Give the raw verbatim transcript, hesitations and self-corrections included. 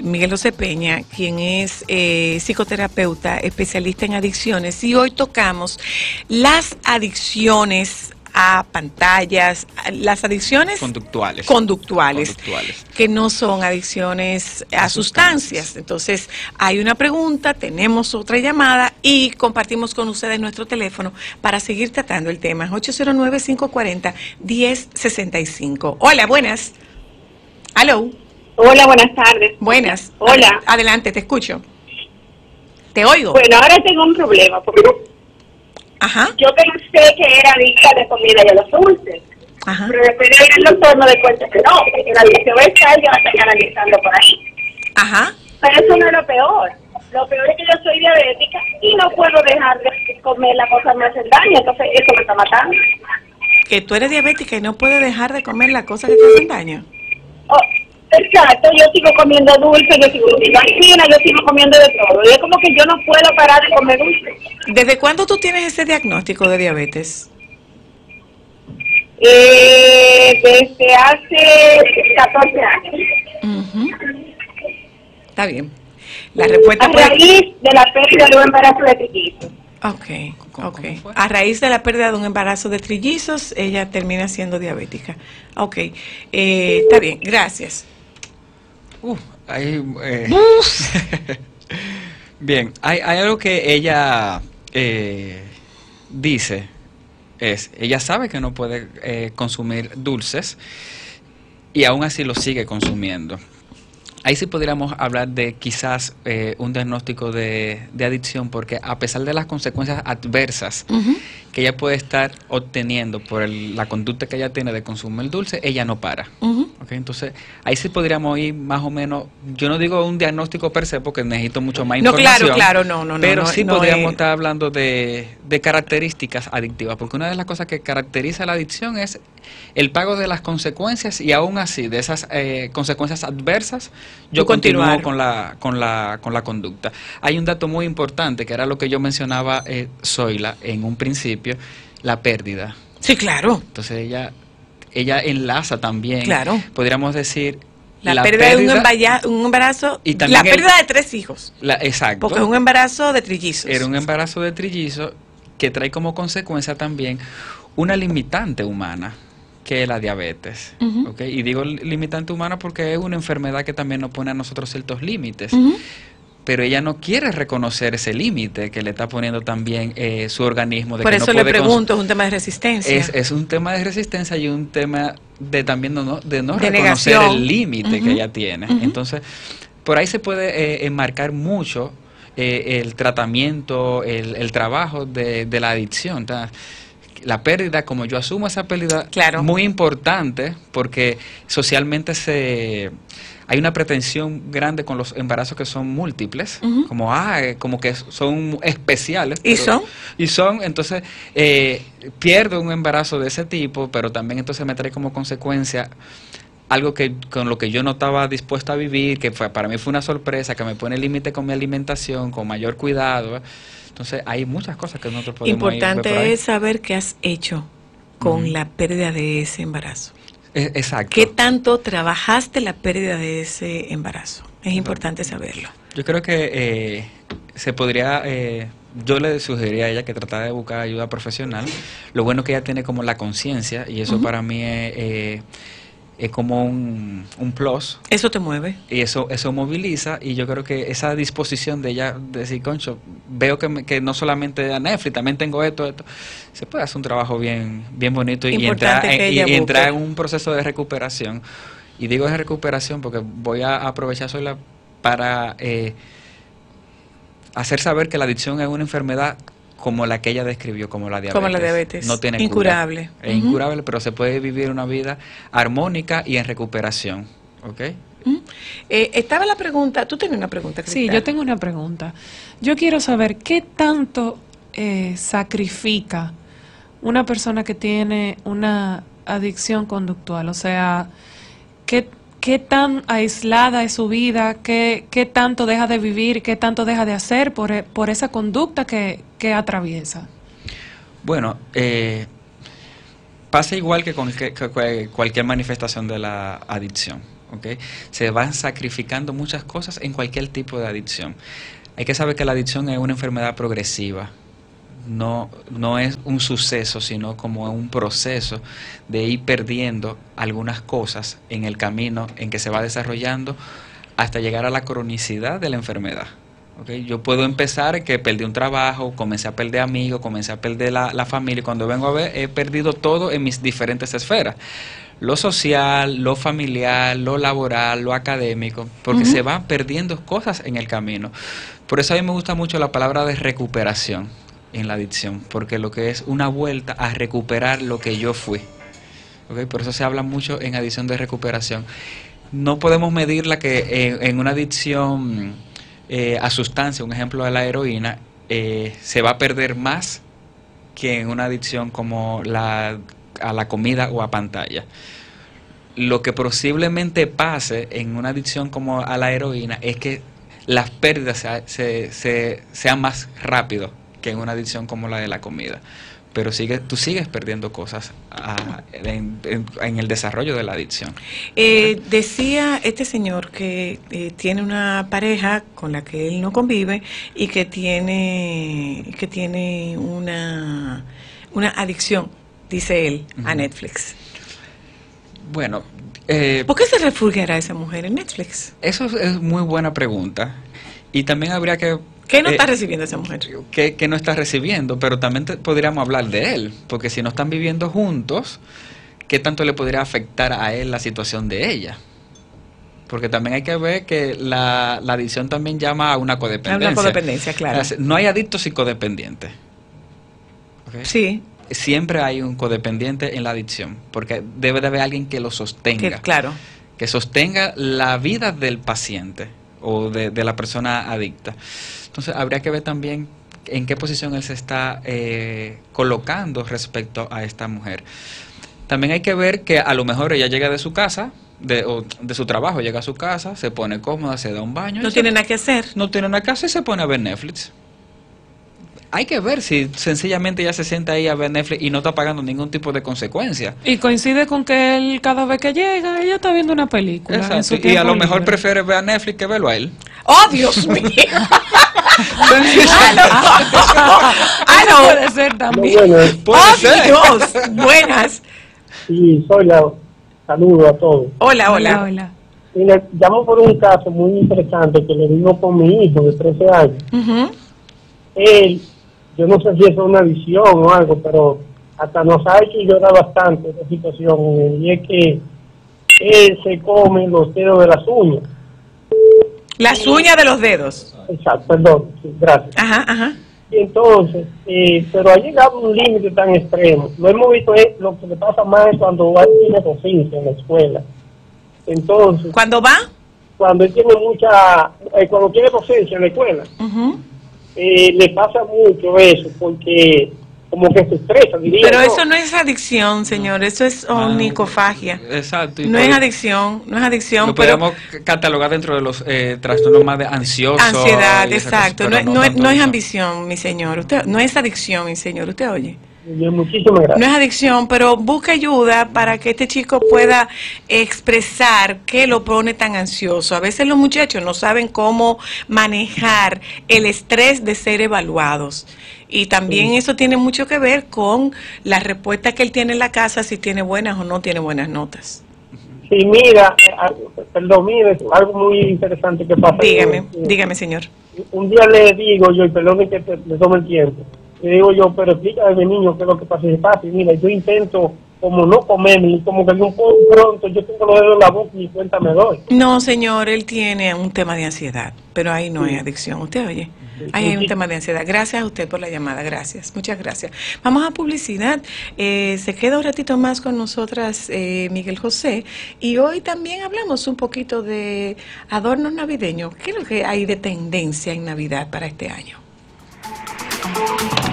Miguel José Peña, quien es eh, psicoterapeuta, especialista en adicciones, y hoy tocamos las adicciones a pantallas, las adicciones conductuales, conductuales, conductuales. que no son adicciones a, a sustancias. sustancias. Entonces, hay una pregunta, tenemos otra llamada y compartimos con ustedes nuestro teléfono para seguir tratando el tema. ocho cero nueve, cinco cuatro cero, uno cero seis cinco. Hola, buenas. Aló. Hola, buenas tardes. Buenas. Hola. Adelante, te escucho. Te oigo. Bueno, ahora tengo un problema, porque Ajá. yo pensé que era adicta de comida y a los dulces. Ajá. Pero después de ir al doctor me doy cuenta que no, que la adicción está y ya va a estar canalizando por ahí. Ajá. Pero eso no es lo peor. Lo peor es que yo soy diabética y no puedo dejar de comer las cosas que me hacen daño, entonces eso me está matando. Que tú eres diabética y no puedes dejar de comer las cosas que te hacen daño. Oh, exacto, yo sigo comiendo dulce, yo sigo comiendo harina, yo sigo comiendo de todo. Y es como que yo no puedo parar de comer dulce. ¿Desde cuándo tú tienes ese diagnóstico de diabetes? Eh, desde hace catorce años. Uh-huh. Está bien. La respuesta a puede... raíz de la pérdida de un embarazo de trillizos. Ok, ok. A raíz de la pérdida de un embarazo de trillizos, ella termina siendo diabética. Ok, eh, está bien, gracias. Uh, hay, eh, bien, hay, hay algo que ella eh, dice, es, ella sabe que no puede eh, consumir dulces y aún así lo sigue consumiendo. Ahí sí podríamos hablar de quizás eh, un diagnóstico de, de adicción, porque a pesar de las consecuencias adversas uh-huh. que ella puede estar obteniendo por el, la conducta que ella tiene de consumir dulce, ella no para. Uh-huh. ¿Okay? Entonces, ahí sí podríamos ir más o menos, yo no digo un diagnóstico per se, porque necesito mucho más no, información. No, claro, claro, no, no, Pero no, sí no podríamos es... estar hablando de, de características adictivas, porque una de las cosas que caracteriza la adicción es el pago de las consecuencias, y aún así, de esas eh, consecuencias adversas, yo continúo con la, con, la, con la conducta. Hay un dato muy importante, que era lo que yo mencionaba, eh, Zoila, en un principio, la pérdida. Sí, claro. Entonces ella, ella enlaza también, claro. podríamos decir, la, la pérdida, pérdida de un, un embarazo, y la pérdida el, de tres hijos. La, exacto. Porque es un embarazo de trillizos. Era un embarazo de trillizos que trae como consecuencia también una limitante humana, que es la diabetes. Uh-huh. ¿Okay? Y digo limitante humana porque es una enfermedad que también nos pone a nosotros ciertos límites. Uh-huh. Pero ella no quiere reconocer ese límite que le está poniendo también eh, su organismo. De Por que eso no le puede pregunto, es un tema de resistencia. Es, es un tema de resistencia y un tema de también no, de no de reconocer negación. el límite uh-huh. que ella tiene. Uh-huh. Entonces, por ahí se puede eh, enmarcar mucho eh, el tratamiento, el, el trabajo de, de la adicción. Entonces, la pérdida, como yo asumo esa pérdida, claro. muy importante, porque socialmente se hay una pretensión grande con los embarazos que son múltiples, uh-huh. como ah, como que son especiales. ¿Y pero, son? Y son, entonces, eh, pierdo un embarazo de ese tipo, pero también entonces me trae como consecuencia algo que con lo que yo no estaba dispuesto a vivir, que fue, para mí fue una sorpresa, que me pone límite con mi alimentación, con mayor cuidado. Entonces, hay muchas cosas que nosotros podemos Importante ir ver por ahí. es saber qué has hecho con uh-huh. la pérdida de ese embarazo. Es, exacto. ¿Qué tanto trabajaste la pérdida de ese embarazo? Es importante saberlo. Yo creo que eh, se podría... Eh, yo le sugeriría a ella que tratara de buscar ayuda profesional. Lo bueno que ella tiene como la conciencia, y eso uh-huh. para mí es... Eh, es como un, un plus. Eso te mueve. Y eso eso moviliza, y yo creo que esa disposición de ella, de decir, concho, veo que, me, que no solamente a Netflix, también tengo esto, esto, se puede hacer un trabajo bien bien bonito y entrar, en, y, y entrar en un proceso de recuperación. Y digo de recuperación porque voy a aprovechar sola para eh, hacer saber que la adicción es una enfermedad como la que ella describió, como la diabetes. Como la diabetes. No tiene incurable. Cura. Es uh-huh. incurable, pero se puede vivir una vida armónica y en recuperación. ¿Ok? Uh-huh. Eh, estaba la pregunta, tú tienes una pregunta, Cristal. Sí, yo tengo una pregunta. Yo quiero saber qué tanto eh, sacrifica una persona que tiene una adicción conductual. O sea, qué qué tan aislada es su vida, qué, qué tanto deja de vivir, qué tanto deja de hacer por, por esa conducta que, que atraviesa. Bueno, eh, pasa igual que con que, que cualquier manifestación de la adicción. ¿okay? Se van sacrificando muchas cosas en cualquier tipo de adicción. Hay que saber que la adicción es una enfermedad progresiva. No, no es un suceso, sino como un proceso de ir perdiendo algunas cosas en el camino en que se va desarrollando hasta llegar a la cronicidad de la enfermedad. ¿Okay? Yo puedo empezar que perdí un trabajo, comencé a perder amigos, comencé a perder la, la familia, y cuando vengo a ver he perdido todo en mis diferentes esferas. Lo social, lo familiar, lo laboral, lo académico, porque uh-huh. se van perdiendo cosas en el camino. Por eso a mí me gusta mucho la palabra de recuperación en la adicción, porque lo que es una vuelta a recuperar lo que yo fui. ¿Okay? Por eso se habla mucho en adicción de recuperación. No podemos medirla que en, en una adicción eh, a sustancia, un ejemplo de la heroína, eh, se va a perder más que en una adicción como la a la comida o a pantalla. Lo que posiblemente pase en una adicción como a la heroína es que las pérdidas se, se, se, sean más rápido que en una adicción como la de la comida. Pero sigue, tú sigues perdiendo cosas a, en, en, en el desarrollo de la adicción. Eh, decía este señor que eh, tiene una pareja con la que él no convive y que tiene, que tiene una, una adicción, dice él, uh-huh. a Netflix. Bueno, eh, ¿por qué se refugiará esa mujer en Netflix? Eso es muy buena pregunta. Y también habría que... ¿Qué no eh, está recibiendo esa mujer? ¿Qué, qué no está recibiendo? Pero también te, podríamos hablar de él, porque si no están viviendo juntos, ¿qué tanto le podría afectar a él la situación de ella? Porque también hay que ver que la, la adicción también llama a una codependencia. A una codependencia, claro. No hay adictos sin codependientes. ¿Okay? Sí. Siempre hay un codependiente en la adicción, porque debe de haber alguien que lo sostenga. Que, claro. Que sostenga la vida del paciente o de, de la persona adicta. Entonces, habría que ver también en qué posición él se está eh, colocando respecto a esta mujer. También hay que ver que a lo mejor ella llega de su casa, de, o de su trabajo, llega a su casa, se pone cómoda, se da un baño. No tiene se, nada que hacer. No tiene nada que hacer y se pone a ver Netflix. Hay que ver si sencillamente ella se sienta ahí a ver Netflix y no está pagando ningún tipo de consecuencia. Y coincide con que él cada vez que llega, ella está viendo una película. Exacto. En su y a lo libre. mejor prefiere ver a Netflix que verlo a él. ¡Oh, Dios mío! Ah, no. Puede ser también. No, bueno, ¡Oh, ser. Dios! Buenas. Sí, soy la... Saludo a todos. Hola, hola. Hola, hola. Mira, llamo por un caso muy interesante que le digo con mi hijo de trece años. Uh-huh. Él, yo no sé si es una visión o algo, pero hasta nos ha hecho llorar bastante esta situación. Y es que él se come los dedos de las uñas. Las uñas de los dedos. Exacto, perdón, sí, gracias. Ajá, ajá. Y entonces, eh, pero ha llegado a un límite tan extremo. Lo hemos visto, es, lo que le pasa más es cuando él tiene docencia en la escuela. Entonces, ¿cuándo va? Cuando él tiene mucha, eh, cuando tiene docencia en la escuela, uh-huh. eh, le pasa mucho eso, porque como que se estresa, diría. Pero ¿no? eso no es adicción, señor, eso es onicofagia. Ah, exacto. No es adicción, no es adicción. Lo pero podemos catalogar dentro de los eh, trastornos más de ansioso. Ansiedad, exacto. Cosa, no, no, no, no, no es eso. ambición, mi señor. Usted no es adicción, mi señor. Usted oye. Bien, muchísimas gracias. No es adicción, pero busca ayuda para que este chico pueda expresar qué lo pone tan ansioso. A veces los muchachos no saben cómo manejar el estrés de ser evaluados. Y también sí. Eso tiene mucho que ver con la respuesta que él tiene en la casa, si tiene buenas o no tiene buenas notas. Sí, mira, perdón, mire, algo muy interesante que pasa. Dígame, eh, dígame, señor. Un día le digo yo, y perdón que te, le tome el tiempo, le digo yo, pero explícame, niño, qué es lo que pasa. Y pasa, y mira, yo intento como no comerme, como que un poco pronto, yo tengo los dedos en la boca y cuenta me doy. No, señor, él tiene un tema de ansiedad, pero ahí no sí. hay adicción. ¿Usted oye? Sí. Ahí hay un tema de ansiedad. Gracias a usted por la llamada, gracias, muchas gracias. Vamos a publicidad. Eh, se queda un ratito más con nosotras eh, Miguel José, y hoy también hablamos un poquito de adornos navideños. ¿Qué es lo que hay de tendencia en Navidad para este año?